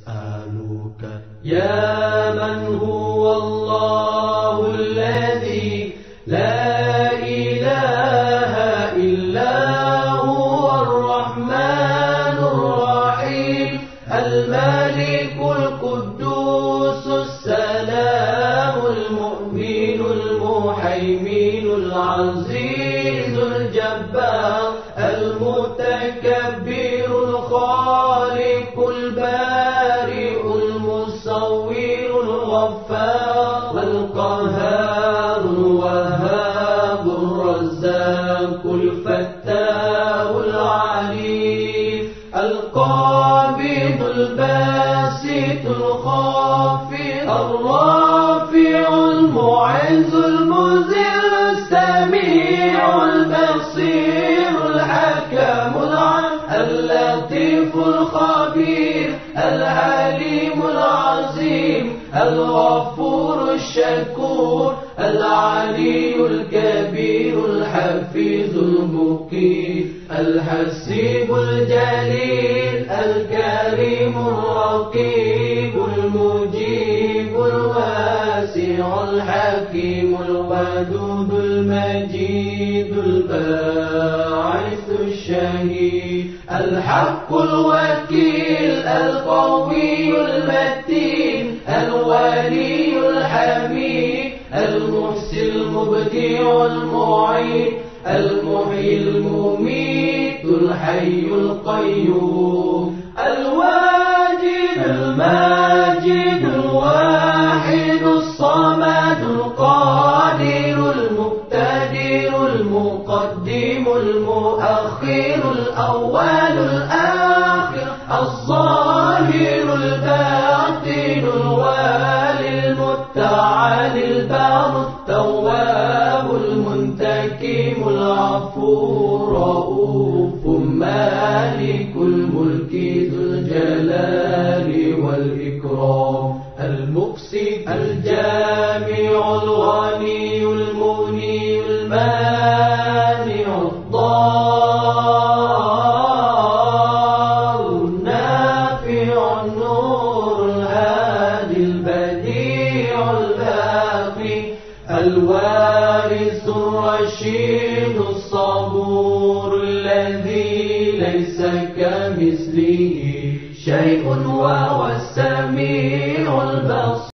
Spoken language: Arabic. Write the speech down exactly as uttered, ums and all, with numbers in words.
نسألك يا من هو الله الذي لا إله إلا هو الرحمن الرحيم الملك القدوس السلام المؤمن المهيمن العزيز الجبار المتكبر الخالق البارئ المصور الغفار القهار الوهاب الرزاق الفتاح العليم القابض الباسط الخافض الرافع المعز المذل السميع البصير الحكم العليم اللطيف الخبير العليم العظيم الغفور الشكور العلي الكبير الحفيظ المقيم الحسيب الجليل الكريم الرقيب المجيب الواسع الحكيم الودود المجيد الباعث الشهيد الحق الوكيل القوي المتين الولي الحميد المحسن المبدع المعيد المحيي المميت الحي القيوم الواجد الماجد الواحد الصمد القادر المقتدر المقدم المؤخر الأول الآخر الظاهر الباطن الوالي المتعالي البار التواب المنتقم العفو رؤوف مالك الملك ذو الجلال والإكرام المقسط الجامع الغني المغني المانع الضار النافع النور الهادي البديع الباقي الوارث الرشيد الصبور الذي ليس كمثله شيء وهو السميع البصير